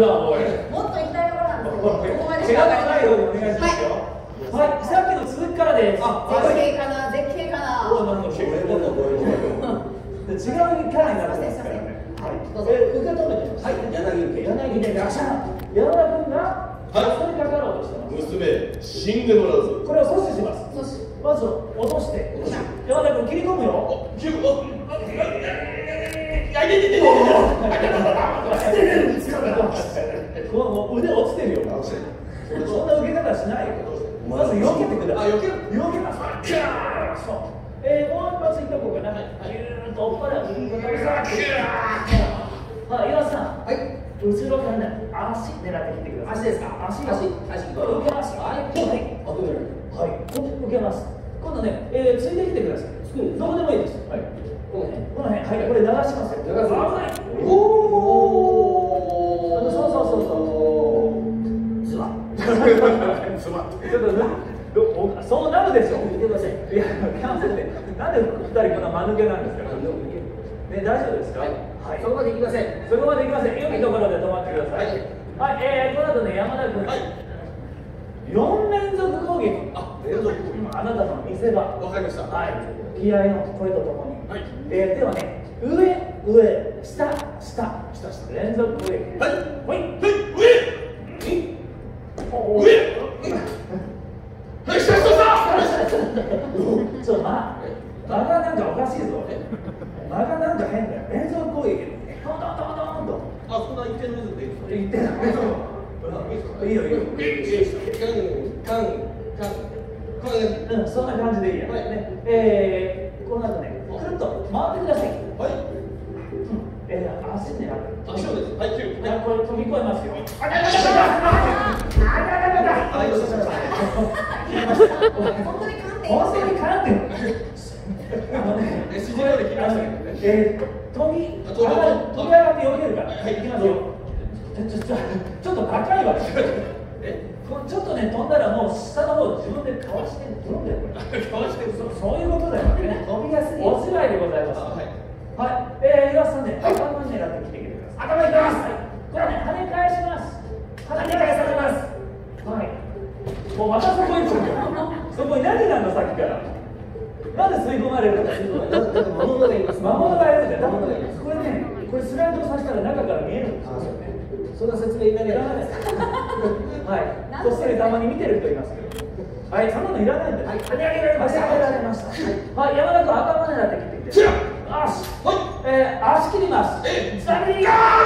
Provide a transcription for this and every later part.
だおい。 もっと行きたいところなんですけど、ここまで怪我がないようにお願いしますよ。はい、さっきの続きからです。 絶景かな、絶景かな。 違うキャラになってますからね。はい、受け止めてます。はい、柳でガシャン。山田君がそれにかかろうとしてます。 娘、死んでもらうぞ。 これを阻止します。まず落として。山田君切り込むよ。 切り込む。 もう腕落ちてるよ。そんな受け方しないよ。まず避けてください。避けます。そう。もう一発いっとこうかな。ギューッとおっぱら右肩をさ。はい、岩さん。はい。後ろからね、足狙ってきてください。足ですか？足。受けます。はい。受けます。今度ね、ついてきてください。どこでもいいです。はい。この辺、はい、これ流しますよ。危ない。おお。そう。ズバ。ちょっとそうなるでしょ。見てください。いや、キャンセルで。なんで二人こんな間抜けなんですか。ね、大丈夫ですか。はい。そこまで行きません。そこまで行きません。良いところで止まってください。はい。この後ね、山田君。4連続攻撃。 連続。 あなたの見せ場。 わかりました。 はい。気合の声とともに。はい。ではね、上、下。連続攻撃。はい。 上。 ちょっと間がなんかおかしいぞ。間がなんか変だよ。連続攻撃。トンと。 そんな一定のリズムでいいですか？ 言ってない。いいよ。そんな感じでいいや。この後ね、くるっと回ってください。はい。足狙って。 足をです。はい、 これ飛び越えますよ。本当にかんってる。飛び上がって避けるから。はい、行きますよ。ちょっと高いわ。ちょっとね、飛んだらもう下の方自分でかわしてる。そういうことだよね。飛びやすい。お芝居でございます。はい。岩さんね、頭に狙ってきてください。頭にきます。これね、跳ね返します。跳ね返されます。はい。もうまたそこに行くんだよ。そこに何なんださっきから。なんで吸い込まれるのか。魔物がいます。魔物がいるんだよ。これね、これスライドさせたら中から見えるんですよね。そんな説明いらないです。はい。こっそりたまに見てる人いますけど。はい、そんなのいらないんだよ。はい、跳ね上げられました。はい、山田君頭狙ってきてきて。足切ります。ザビー。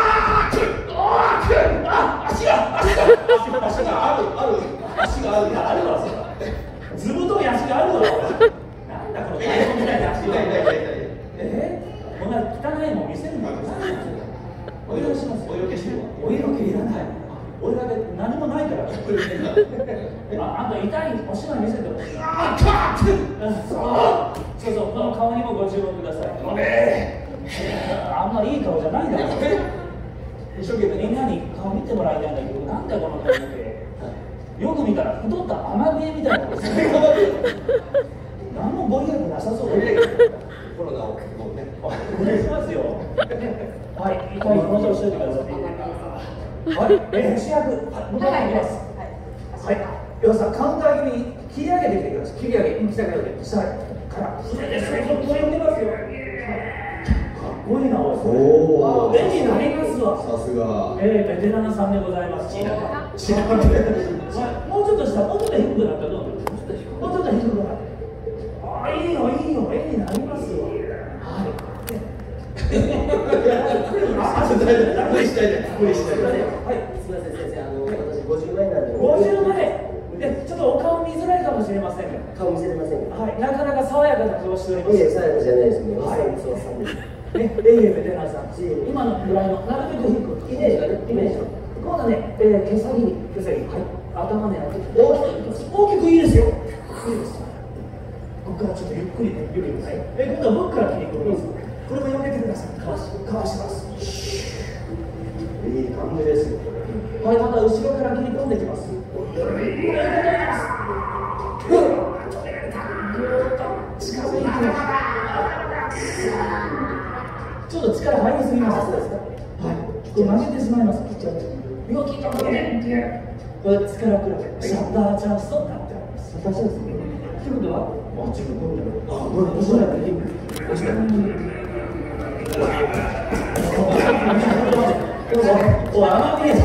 足があるわ。ずぶとい足があるわ。なんだこの大根みたいな足が。こんな汚いもん見せるの。お色します。お色気してるわ。お色気いらない。お色気何もないから。あと痛いお芝居見せてほしい。そう、この顔にもご注目ください。あんまりいい顔じゃないんだよ。一生懸命みんなに顔見てもらいたいんだけど、なんだよこの顔見て。よく見たら太ったアマビエみたいなこと。何もご利益なさそうだね。 コロナをもうね。 お願いしますよ。はい、痛い表情しておいてください。はい、主役、向かっていきます。はい、岩さん、カウンター気味に切り上げてきてください。切り上げ、下から筆で最初に飛んでますよ。かっこいいな、おい。絵になりますわ。 さすが。 ベテランさんでございます。もうちょっと下、もうちょっと低くなったらどうなる？もうちょっと低くなって。いいよ、絵になりますわ。はい。 無理しないで。 はい、すみません先生、私50枚なんで。50枚。ちょっとお顔見づらいかもしれませんが。顔見せれませんが。はい、なかなか爽やかな顔しております。爽やかじゃないですね。はい、そうさんです。ベテランさん。今のぐらいのなるべく低く。イメージ。今度ね、毛先に、はい、頭狙って大きくいいですよ。いいです。ここからちょっとゆっくりね、はい。今度は僕から切り込みます。これもやめてください。かわします。いい感じですよ。はい、また後ろから切り込んできます。ぐーっと近づいてきます。ちょっと力入りすぎます。はい。曲げてしまいます。 よきところでこれ力比べシャッターチャンスとなっております。シャッターチャンスということはもう自分のおられていく。おい、甘み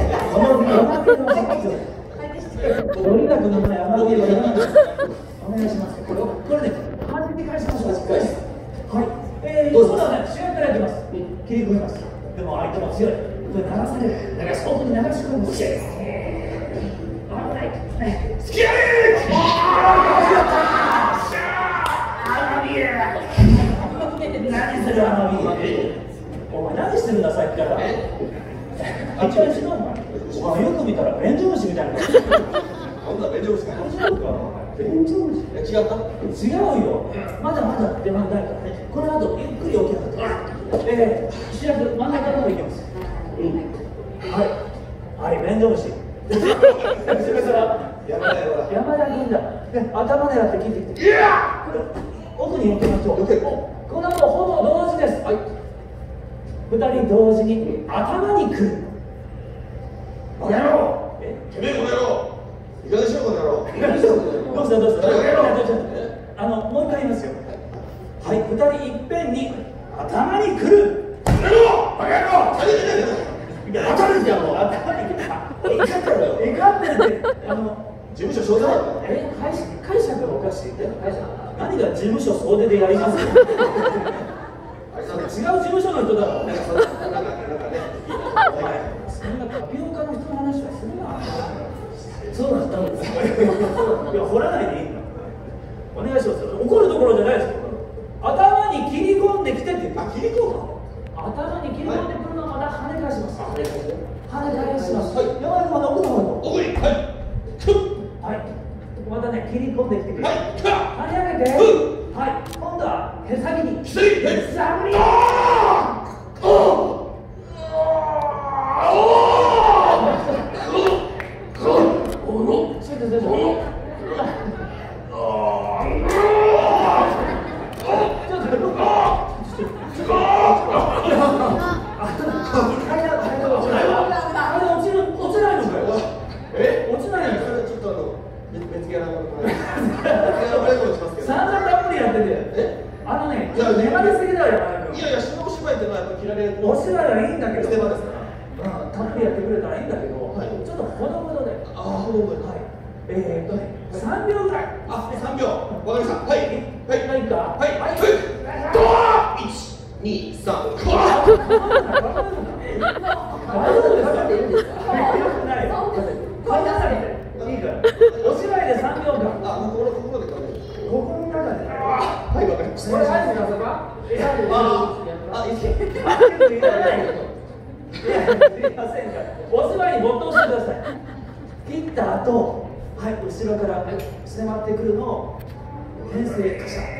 とにかくの前甘みをお願いします。これね、弾き返しましょう。はい。そうだね、主役からいきます。切り込みます。でも相手も強い。これ流される。外に流し込む。危ない。スキャー！何する甘み？お前何してるんださっきから。一番違うお前よく見たら便所虫みたいな。 こんな便所虫か。 便所虫？ 違った？ 違うよ。まだまだ出番ないから。この後ゆっくり起き上がって。主役真ん中の方行きます。はい、便所虫。後ろから山田君だ。頭狙って切ってきて。奥に避けましょう。この後ほぼ同時です。2人同時に頭に来る。 バカ野郎！てめえこの野郎！いかがしろこの野郎！ どうしたもう一回言いますよ。はい、2人いっぺんに頭に来る。 バカ野郎！頭に来たもう。 頭に来た。 怒ってるよ。 怒ってるって事務所総出だ。 解釈がおかしい。何が事務所総出でやりますか。違う事務所の人だろ。そんなタピオカの人の話はするな。そうなんです。いや、掘らないでいいんだ。お願いします。怒るところじゃないですよ。頭に切り込んできてって言って。 切り込む。 頭に切り込んでくるのをまた跳ね返します。跳ね返します。はい。山田君は奥の方に。 奥に。 はい。またね、切り込んできてくる。 はい。 跳ね上げて。はい。今度はへさぎに。へさぎ。お芝居はいいんだけど、たっぷりやってくれたらいいんだけど、ちょっとほどほどで。 ほどほど。 3秒ぐらい。 3秒。わかりました。はい。 いいか。 1、2、3。 いいから。お芝居で3秒間。 心でここの中で。 はい、わかりました。 これ合図出せば？いらないよ。すいませんが、お芝居に没頭してください。切った後、はい、後ろから迫ってくるのを編成カシャ。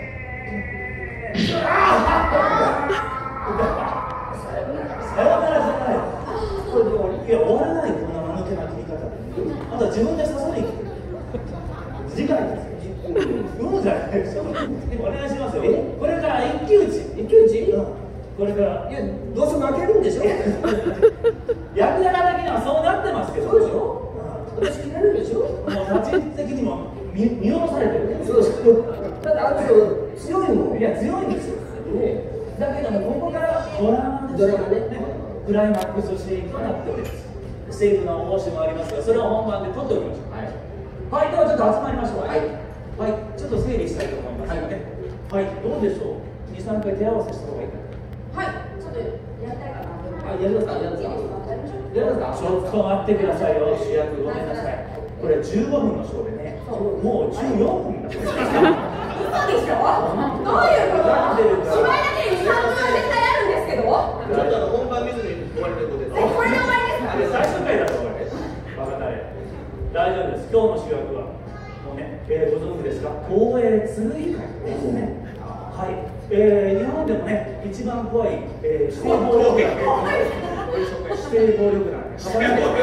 さよならじゃない。これでもいや終わらないこんな間抜けな切り方で。あと自分で刺さに来て。次回ですよ。じゃないですよ。お願いしますよ。これから一騎打ち。これからどうせ負けるんでしょ。 役柄的にはそうなってますけど。 そうでしょ。私切れるでしょ。 もう立ち位置的にも見下ろされてる。 そうです。だってあの人強いもん。 いや強いんですよ。だけどもここからドラマですよね。クライマックスシーンとなっております。セーフの応酬もありますが、それを本番で撮っておきましょう。はい、ではちょっと集まりましょう。はい、ちょっと整理したいと思いますので、はい、どうでしょう。2、3回手合わせした方がいいかな。 はい、ちょっとやりたいかな。 やりますか。 ちょっと待ってくださいよ、主役。ごめんなさい。これ15分のショーでね、もう14分だ。 嘘でしょ。どういうこと？芝居だけに3分絶対あるんですけど。 ちょっと本番見ずに終わりということで。 これで終わりですか？ 最終回だと思います。バカだれ。大丈夫です。今日の主役はもうね、ご存知ですか？東映鶴居会ですね。はい。日本でもね、一番怖い指定暴力団。指定暴力団。刀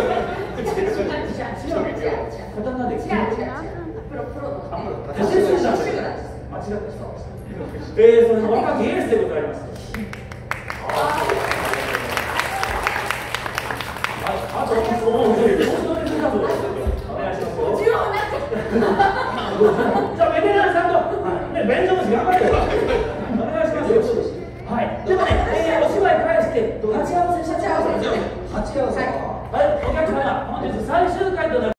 で切る。 プロの。 間違った。それ若きエースでございます。はい。あとじゃあベテランさんとね便所虫頑張れよ。お願いしますよ。はい。でもね、お芝居返して鉢合わせしちゃう。 鉢合わせ。 はい、お客様、本日最終回となる。